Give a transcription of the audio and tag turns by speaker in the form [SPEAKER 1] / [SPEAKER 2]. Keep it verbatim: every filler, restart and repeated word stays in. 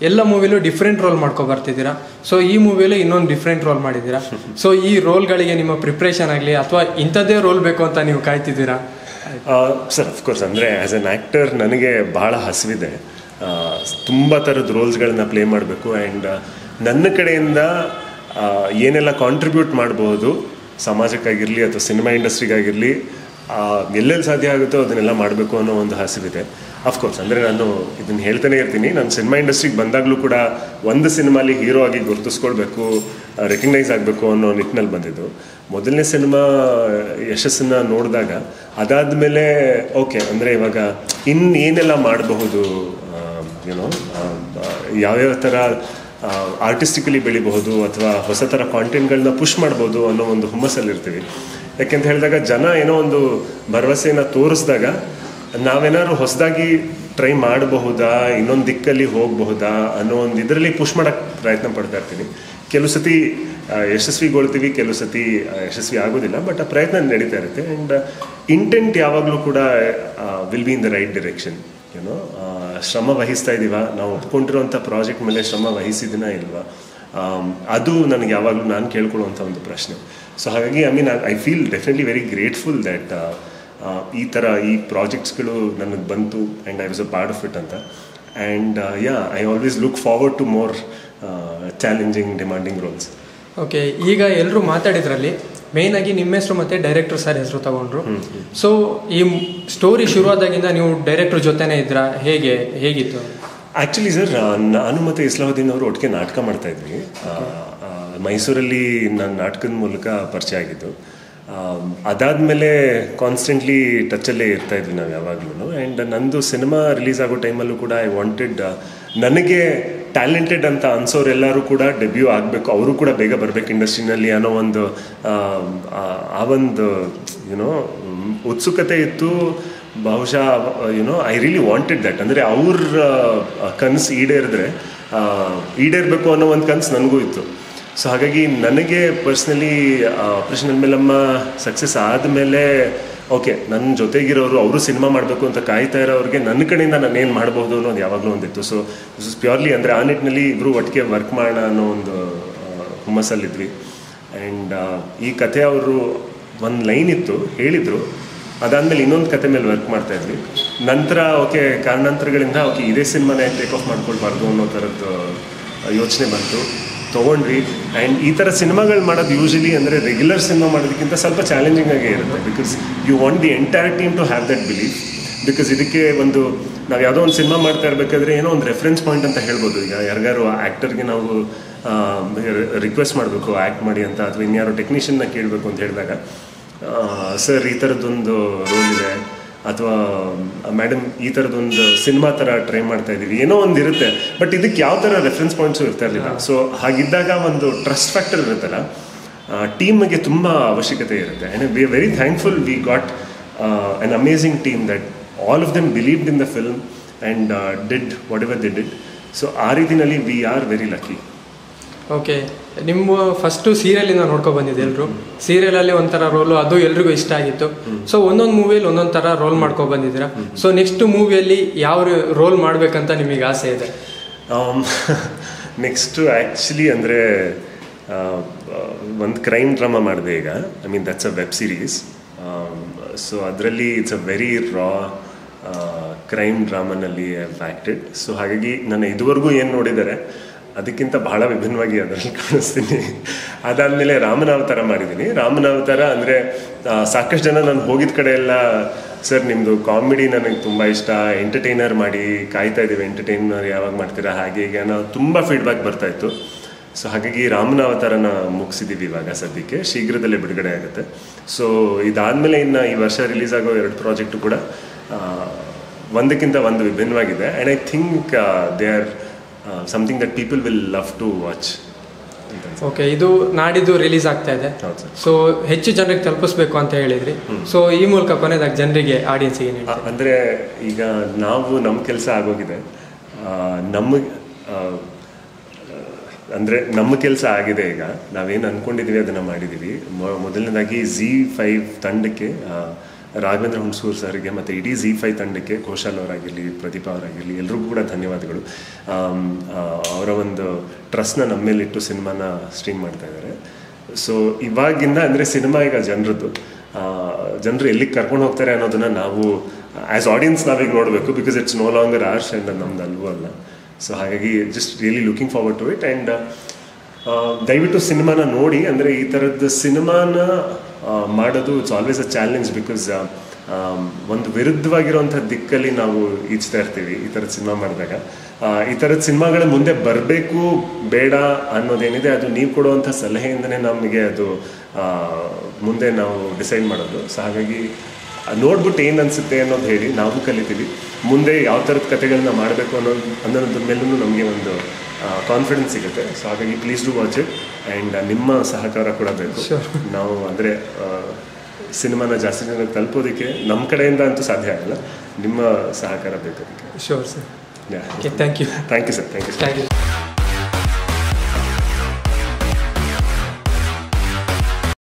[SPEAKER 1] ಎಲ್ಲ ಮೂವಿಲೂ different roll ಮಾಡ್ಕೊ ಬರ್ತಿದ್ದೀರಾ. So ಈ ಮೂವಿಲೂ ಇನ್ನೊಂದು ಡಿಫ್ರೆಂಟ್ ರೋಲ್ ಮಾಡಿದ್ದೀರಾ. ಸೊ ಈ ರೋಲ್ಗಳಿಗೆ ನಿಮ್ಮ ಪ್ರಿಪ್ರೇಷನ್ ಆಗಲಿ ಅಥವಾ ಇಂಥದ್ದೇ ರೋಲ್ ಬೇಕು ಅಂತ ನೀವು ಕಾಯ್ತಿದ್ದೀರಾ?
[SPEAKER 2] ಸರ್ ಅಫ್ಕೋರ್ಸ್ ಅಂದರೆ ಆ್ಯಸ್ ಎನ್ ಆ್ಯಕ್ಟರ್ ನನಗೆ ಭಾಳ ಹಸಿವಿದೆ, ತುಂಬ ಥರದ ರೋಲ್ಸ್ಗಳನ್ನ ಪ್ಲೇ ಮಾಡಬೇಕು. ಆ್ಯಂಡ್ ನನ್ನ ಕಡೆಯಿಂದ ಏನೆಲ್ಲ ಕಾಂಟ್ರಿಬ್ಯೂಟ್ ಮಾಡ್ಬೋದು ಸಮಾಜಕ್ಕಾಗಿರಲಿ ಅಥವಾ ಸಿನಿಮಾ ಇಂಡಸ್ಟ್ರಿಗಾಗಿರಲಿ, ಎಲ್ಲೆಲ್ಲಿ ಸಾಧ್ಯ ಆಗುತ್ತೋ ಅದನ್ನೆಲ್ಲ ಮಾಡಬೇಕು ಅನ್ನೋ ಒಂದು ಹಸಿವಿದೆ. ಅಫ್ಕೋರ್ಸ್ ಅಂದರೆ ನಾನು ಇದನ್ನು ಹೇಳ್ತಾನೆ ಇರ್ತೀನಿ, ನಾನು ಸಿನಿಮಾ ಇಂಡಸ್ಟ್ರಿಗೆ ಬಂದಾಗಲೂ ಕೂಡ ಒಂದು ಸಿನಿಮಾಲಿ ಹೀರೋ ಆಗಿ ಗುರುತಿಸ್ಕೊಳ್ಬೇಕು, ರೆಕಗ್ನೈಸ್ ಆಗಬೇಕು ಅನ್ನೋ ನಿಟ್ಟಿನಲ್ಲಿ ಬಂದಿದ್ದು. ಮೊದಲನೇ ಸಿನಿಮಾ ಯಶಸ್ಸನ್ನು ನೋಡಿದಾಗ ಅದಾದಮೇಲೆ ಓಕೆ ಅಂದರೆ ಇವಾಗ ಇನ್ನು ಏನೆಲ್ಲ ಮಾಡಬಹುದು, ಯುನೋ ಯಾವ್ಯಾವ ಥರ ಆರ್ಟಿಸ್ಟಿಕಲಿ ಬೆಳಿಬಹುದು ಅಥವಾ ಹೊಸ ಥರ ಕಾಂಟೆಂಟ್ಗಳನ್ನ ಪುಷ್ ಮಾಡ್ಬೋದು ಅನ್ನೋ ಒಂದು ಹುಮ್ಮಸ್ಸಲ್ಲಿರ್ತೀವಿ. ಯಾಕೆಂತ ಹೇಳಿದಾಗ ಜನ ಏನೋ ಒಂದು ಭರವಸೆಯನ್ನು ತೋರಿಸಿದಾಗ ನಾವೇನಾದ್ರು ಹೊಸದಾಗಿ ಟ್ರೈ ಮಾಡಬಹುದಾ, ಇನ್ನೊಂದು ದಿಕ್ಕಲ್ಲಿ ಹೋಗಬಹುದಾ ಅನ್ನೋ ಒಂದು ಇದರಲ್ಲಿ ಪುಷ್ ಮಾಡೋಕ್ಕೆ ಪ್ರಯತ್ನ ಪಡ್ತಾ ಇರ್ತೀನಿ. ಕೆಲವು ಸತಿ ಯಶಸ್ವಿಗೊಳ್ತೀವಿ, ಕೆಲವು ಸತಿ ಯಶಸ್ವಿ ಆಗೋದಿಲ್ಲ, ಬಟ್ ಆ ಪ್ರಯತ್ನ ನಡೀತಾ ಇರುತ್ತೆ. ಆ್ಯಂಡ್ ಇಂಟೆಂಟ್ ಯಾವಾಗಲೂ ಕೂಡ will be in the right direction. ಏನೋ ಶ್ರಮ ವಹಿಸ್ತಾ ಇದ್ದೀವ, ನಾವು ಒಪ್ಕೊಂಡಿರೋಂಥ ಪ್ರಾಜೆಕ್ಟ್ ಮೇಲೆ ಶ್ರಮ ವಹಿಸಿದ್ದೀನ ಇಲ್ವಾ, ಅದು ನನಗೆ ಯಾವಾಗಲೂ ನಾನು ಕೇಳ್ಕೊಳ್ಳುವಂಥ ಒಂದು ಪ್ರಶ್ನೆ. ಸೊ ಹಾಗಾಗಿ I mean I feel definitely very grateful that ಈ ಥರ ಈ ಪ್ರಾಜೆಕ್ಟ್ಸ್ಗಳು ನನಗೆ ಬಂತು and I was a part of it ಅಂತ. And ya I always look forward to more challenging demanding roles.
[SPEAKER 1] Okay, ಈಗ ಎಲ್ಲರೂ ಮಾತಾಡಿದ್ರಲ್ಲಿ ಮೇಯ್ನಾಗಿ ನಿಮ್ಮ ಹೆಸರು ಮತ್ತು ಡೈರೆಕ್ಟರ್ ಸರ್ ಹೆಸರು ತಗೊಂಡ್ರು. ಸೊ ಈ ಸ್ಟೋರಿ ಶುರುವಾದಾಗಿಂದ ನೀವು ಡೈರೆಕ್ಟರ್ ಜೊತೆನೇ ಇದ್ರಾ, ಹೇಗೆ ಹೇಗಿತ್ತು?
[SPEAKER 2] ಆ್ಯಕ್ಚುಲಿ ಸರ್ ನಾನು ಮತ್ತು ಇಸ್ಲಾವುದ್ದೀನ್ ಅವರು ಒಟ್ಟಿಗೆ ನಾಟಕ ಮಾಡ್ತಾಯಿದ್ವಿ. ಮೈಸೂರಲ್ಲಿ ನಾನು ನಾಟಕದ ಮೂಲಕ ಪರಿಚಯ ಆಗಿದ್ದು. ಅದಾದಮೇಲೆ ಕಾನ್ಸ್ಟೆಂಟ್ಲಿ ಟಚಲ್ಲೇ ಇರ್ತಾಯಿದ್ವಿ ನಾವು ಯಾವಾಗಲೂ. ಆ್ಯಂಡ್ ನಂದು ಸಿನಿಮಾ ರಿಲೀಸ್ ಆಗೋ ಟೈಮಲ್ಲೂ ಕೂಡ ಐ ವಾಂಟೆಡ್ ನನಗೆ ಟ್ಯಾಲೆಂಟೆಡ್ ಅಂತ ಅನ್ಸೋರೆಲ್ಲರೂ ಕೂಡ ಡೆಬ್ಯೂ ಆಗಬೇಕು, ಅವರು ಕೂಡ ಬೇಗ ಬರಬೇಕು ಇಂಡಸ್ಟ್ರಿನಲ್ಲಿ ಅನ್ನೋ ಒಂದು ಆ ಒಂದು ಯುನೋ ಉತ್ಸುಕತೆ ಇತ್ತು. ಬಹುಶಃ you know I really wanted that. ಅಂದರೆ ಅವ್ರ ಕನಸು ಈಡೇರಿದ್ರೆ ಈಡೇರಬೇಕು ಅನ್ನೋ ಒಂದು ಕನಸು ನನಗೂ ಇತ್ತು. ಸೊ ಹಾಗಾಗಿ ನನಗೆ ಪರ್ಸ್ನಲಿ ಆಪರೇಷನ್ ಅಲ್ಮೇಲಮ್ಮ ಸಕ್ಸಸ್ ಆದಮೇಲೆ ಓಕೆ, ನನ್ನ ಜೊತೆಗಿರೋರು ಅವರು ಸಿನಿಮಾ ಮಾಡಬೇಕು ಅಂತ ಕಾಯ್ತಾ ಇರೋರಿಗೆ ನನ್ನ ಕಡೆಯಿಂದ ನಾನು ಏನು ಮಾಡ್ಬೋದು ಅನ್ನೋದು ಯಾವಾಗಲೂ ಒಂದಿತ್ತು. ಸೊ ದಿಸ್ ಇಸ್ ಪ್ಯೂರ್ಲಿ ಅಂದರೆ ಆ ನಿಟ್ಟಿನಲ್ಲಿ ಇಬ್ಬರು ಒಟ್ಟಿಗೆ ವರ್ಕ್ ಮಾಡೋಣ ಅನ್ನೋ ಒಂದು ಹುಮ್ಮಸ್ಸಲ್ಲಿದ್ವಿ. ಆ್ಯಂಡ್ ಈ ಕಥೆ ಅವರು ಒಂದು ಲೈನ್ ಇತ್ತು ಹೇಳಿದರು, ಅದಾದಮೇಲೆ ಇನ್ನೊಂದು ಕತೆ ಮೇಲೆ ವರ್ಕ್ ಮಾಡ್ತಾಯಿದ್ವಿ. ನಂತರ ಓಕೆ ಕಾರಣಾಂತರಗಳಿಂದ ಓಕೆ ಇದೇ ಸಿನಿಮಾನೇ ಟೇಕ್ ಆಫ್ ಮಾಡ್ಕೊಳ್ಬಾರ್ದು ಅನ್ನೋ ಥರದ್ದು ಯೋಚನೆ ಬಂತು, ತೊಗೊಂಡ್ವಿ. ಆ್ಯಂಡ್ ಈ ಥರ ಸಿನಿಮಾಗಳು ಮಾಡೋದು ಯೂಶಲಿ ಅಂದರೆ ರೆಗ್ಯುಲರ್ ಸಿನಿಮಾ ಮಾಡೋದಕ್ಕಿಂತ ಸ್ವಲ್ಪ ಚಾಲೆಂಜಿಂಗ್ ಆಗೇ ಇರುತ್ತೆ. Because you want the entire team to have that belief. Because ಇದಕ್ಕೆ ಒಂದು ನಾವು ಯಾವುದೋ ಒಂದು ಸಿನಿಮಾ ಮಾಡ್ತಾ ಇರಬೇಕಾದ್ರೆ ಏನೋ ಒಂದು ರೆಫರೆನ್ಸ್ ಪಾಯಿಂಟ್ ಅಂತ ಹೇಳ್ಬೋದು. ಈಗ ಯಾರಿಗಾರು ಆ್ಯಕ್ಟರ್ಗೆ ನಾವು ರಿಕ್ವೆಸ್ಟ್ ಮಾಡಬೇಕು ಆ್ಯಕ್ಟ್ ಮಾಡಿ ಅಂತ, ಅಥವಾ ಇನ್ಯಾರೋ ಟೆಕ್ನಿಷಿಯನ್ನ ಕೇಳಬೇಕು ಅಂತ ಹೇಳಿದಾಗ ಸರ್ ಈ ಥರದ್ದೊಂದು ರೋಲ್ ಇದೆ, ಅಥವಾ ಮೇಡಮ್ ಈ ಥರದೊಂದು ಸಿನಿಮಾ ಥರ ಟ್ರೈ ಮಾಡ್ತಾ ಇದ್ದೀವಿ, ಏನೋ ಒಂದು ಇರುತ್ತೆ. ಬಟ್ ಇದಕ್ಕೆ ಯಾವ ಥರ ರೆಫರೆನ್ಸ್ ಪಾಯಿಂಟ್ಸು ಇರ್ತಾ ಇರಲಿಲ್ಲ. ಸೊ ಹಾಗಿದ್ದಾಗ ಒಂದು ಟ್ರಸ್ಟ್ ಫ್ಯಾಕ್ಟರ್ ಇರುತ್ತಲ್ಲ, ಟೀಮ್ಗೆ ತುಂಬ ಅವಶ್ಯಕತೆ ಇರುತ್ತೆ. And we are very thankful we got an amazing team that all of them believed in the film and did whatever they did. So ಆ ರೀತಿಯಲ್ಲಿ we are very lucky.
[SPEAKER 1] Okay, ನಿಮ್ಮ first ಸೀರಿಯಲಿಂದ ನೋಡ್ಕೊಂಡು ಬಂದಿದೆ ಎಲ್ಲರೂ. ಸೀರಿಯಲಲ್ಲಿ ಒಂಥರ roll, ಅದು ಎಲ್ರಿಗೂ ಇಷ್ಟ ಆಗಿತ್ತು. ಸೊ ಒಂದೊಂದು ಮೂವಿಯಲ್ಲಿ ಒಂದೊಂದು ಥರ ರೋಲ್ ಮಾಡ್ಕೊಂಡು ಬಂದಿದ್ದೀರಾ. ಸೊ ನೆಕ್ಸ್ಟ್ ಮೂವಿಯಲ್ಲಿ ಯಾವ ರೋಲ್ ಮಾಡಬೇಕಂತ ನಿಮಗೆ ಆಸೆ ಇದೆ?
[SPEAKER 2] ನೆಕ್ಸ್ಟು ಆ್ಯಕ್ಚುಲಿ ಅಂದರೆ ಒಂದು ಕ್ರೈಮ್ ಡ್ರಾಮಾ ಮಾಡಿದೆ ಈಗ. I mean that's a web series. So ಅದರಲ್ಲಿ it's a very raw crime ಡ್ರಾಮಾನಲ್ಲಿ ಆ್ಯಕ್ಟೆಡ್. ಸೊ ಹಾಗಾಗಿ ನಾನು ಇದುವರೆಗೂ ಏನು ನೋಡಿದ್ದಾರೆ ಅದಕ್ಕಿಂತ ಬಹಳ ವಿಭಿನ್ನವಾಗಿ ಅದರಲ್ಲಿ ಕಾಣಿಸ್ತೀನಿ. ಅದಾದಮೇಲೆ ರಾಮನಾವತಾರ ಮಾಡಿದ್ದೀನಿ. ರಾಮನಾವತಾರ ಅಂದರೆ ಸಾಕಷ್ಟು ಜನ ನಾನು ಹೋಗಿದ್ದ ಕಡೆ ಎಲ್ಲ ಸರ್ ನಿಮ್ಮದು ಕಾಮಿಡಿ ನನಗೆ ತುಂಬ ಇಷ್ಟ, ಎಂಟರ್ಟೈನರ್ ಮಾಡಿ ಕಾಯ್ತಾ ಇದ್ದೀವಿ, ಎಂಟರ್ಟೈನರ್ ಯಾವಾಗ ಮಾಡ್ತೀರಾ ಹಾಗೆ ಹೀಗೆ ಅನ್ನೋ ತುಂಬ ಫೀಡ್ಬ್ಯಾಕ್ ಬರ್ತಾಯಿತ್ತು. ಸೊ ಹಾಗಾಗಿ ರಾಮನಾವತಾರನ ಮುಗಿಸಿದ್ದೀವಿ ಇವಾಗ ಸದ್ಯಕ್ಕೆ, ಶೀಘ್ರದಲ್ಲೇ ಬಿಡುಗಡೆ ಆಗುತ್ತೆ. ಸೊ ಇದಾದಮೇಲೆ ಇನ್ನು ಈ ವರ್ಷ ರಿಲೀಸ್ ಆಗೋ ಎರಡು ಪ್ರಾಜೆಕ್ಟು ಕೂಡ ಒಂದಕ್ಕಿಂತ ಒಂದು ವಿಭಿನ್ನವಾಗಿದೆ. And I think they are something that people will love to watch.
[SPEAKER 1] Okay, ಇದು ನಾಡಿದ್ದು ರಿಲೀಸ್ ಆಗ್ತಾ ಇದೆ. ಸೊ ಹೆಚ್ಚು ಜನರಿಗೆ ತಲುಪಿಸ್ಬೇಕು ಅಂತ ಹೇಳಿದ್ರಿ. ಸೊ ಈ ಮೂಲಕ ಕೊನೆಯದಾಗಿ ಜನರಿಗೆ ಆಡಿಯನ್ಸಿಗೆ
[SPEAKER 2] ಅಂದರೆ ಈಗ ನಾವು ನಮ್ಮ ಕೆಲಸ ಆಗೋಗಿದೆ, ನಮಗೆ ಅಂದರೆ ನಮ್ಮ ಕೆಲಸ ಆಗಿದೆ. ಈಗ ನಾವೇನು ಅಂದ್ಕೊಂಡಿದ್ದೀವಿ ಅದನ್ನು ಮಾಡಿದ್ದೀವಿ. ಮೊದಲನೇದಾಗಿ ಝೀ ಫೈವ್ ತಂಡಕ್ಕೆ ರಾಘವೇಂದ್ರ ಹುಣಸೂರು ಸರ್ಗೆ ಮತ್ತು ಇಡೀ ಝೀ ಫೈ ತಂಡಕ್ಕೆ, ಘೋಷಾಲ್ ಅವರಾಗಿರಲಿ, ಪ್ರದೀಪ ಅವರಾಗಿರಲಿ, ಎಲ್ರಿಗೂ ಕೂಡ ಧನ್ಯವಾದಗಳು. ಅವರ ಒಂದು ಟ್ರಸ್ಟ್ನ ನಮ್ಮ ಮೇಲಿಟ್ಟು ಸಿನಿಮಾನ ಸ್ಟ್ರೀಮ್ ಮಾಡ್ತಾ ಇದ್ದಾರೆ. ಸೊ ಇವಾಗಿಂದ ಅಂದರೆ ಸಿನಿಮಾ ಈಗ ಜನರದ್ದು, ಜನರು ಎಲ್ಲಿಗೆ ಕರ್ಕೊಂಡು ಹೋಗ್ತಾರೆ ಅನ್ನೋದನ್ನು ನಾವು ಆ್ಯಸ್ ಆಡಿಯನ್ಸ್ ನಾವೀಗ ನೋಡಬೇಕು, because it's no longer ours and ನಮ್ದು ಅಲ್ವೂ ಅಲ್ಲ. ಸೊ ಹಾಗಾಗಿ just really looking forward to it. And ದಯವಿಟ್ಟು ಸಿನಿಮಾನ ನೋಡಿ. ಅಂದರೆ ಈ ಥರದ್ದು ಸಿನಿಮಾನ ಮಾಡೋದು it's always a challenge, because ಒಂದು ವಿರುದ್ಧವಾಗಿರುವಂಥ ದಿಕ್ಕಲ್ಲಿ ನಾವು ಈಚ್ತಾ ಇರ್ತೀವಿ ಈ ಥರದ ಸಿನಿಮಾ ಮಾಡಿದಾಗ. ಈ ಥರದ ಸಿನಿಮಾಗಳ ಮುಂದೆ ಬರಬೇಕು ಬೇಡ ಅನ್ನೋದೇನಿದೆ ಅದು ನೀವು ಕೊಡುವಂಥ ಸಲಹೆಯಿಂದನೇ ನಮಗೆ ಅದು ಮುಂದೆ ನಾವು ಡಿಸೈಡ್ ಮಾಡೋದು. ಸೊ ಹಾಗಾಗಿ ನೋಡ್ಬಿಟ್ಟು ಏನು ಅನಿಸುತ್ತೆ ಅನ್ನೋದು ಹೇಳಿ, ನಾವು ಕಲಿತೀವಿ. ಮುಂದೆ ಯಾವ ಥರದ ಕಥೆಗಳನ್ನ ಮಾಡಬೇಕು ಅನ್ನೋದು ಅನ್ನೋದ್ರ ಮೇಲೂ ನಮಗೆ ಒಂದು ಕಾನ್ಫಿಡೆನ್ಸ್ ಸಿಗುತ್ತೆ. ಸೊ ಹಾಗಾಗಿ please do watch it. And ನಿಮ್ಮ ಸಹಕಾರ ಕೂಡ ಬೇಕು. ನಾವು ಅಂದರೆ ಸಿನಿಮಾನ ಜಾಸ್ತಿ ಜನಕ್ಕೆ ತಲುಪೋದಕ್ಕೆ ನಮ್ಮ ಕಡೆಯಿಂದ ಅಂತೂ ಸಾಧ್ಯ ಆಗಲ್ಲ, ನಿಮ್ಮ ಸಹಕಾರ ಬೇಕು ಅದಕ್ಕೆ.
[SPEAKER 1] Sure sir.
[SPEAKER 2] Ya,
[SPEAKER 1] thank you.
[SPEAKER 2] Thank you sir. Thank you
[SPEAKER 1] thank you.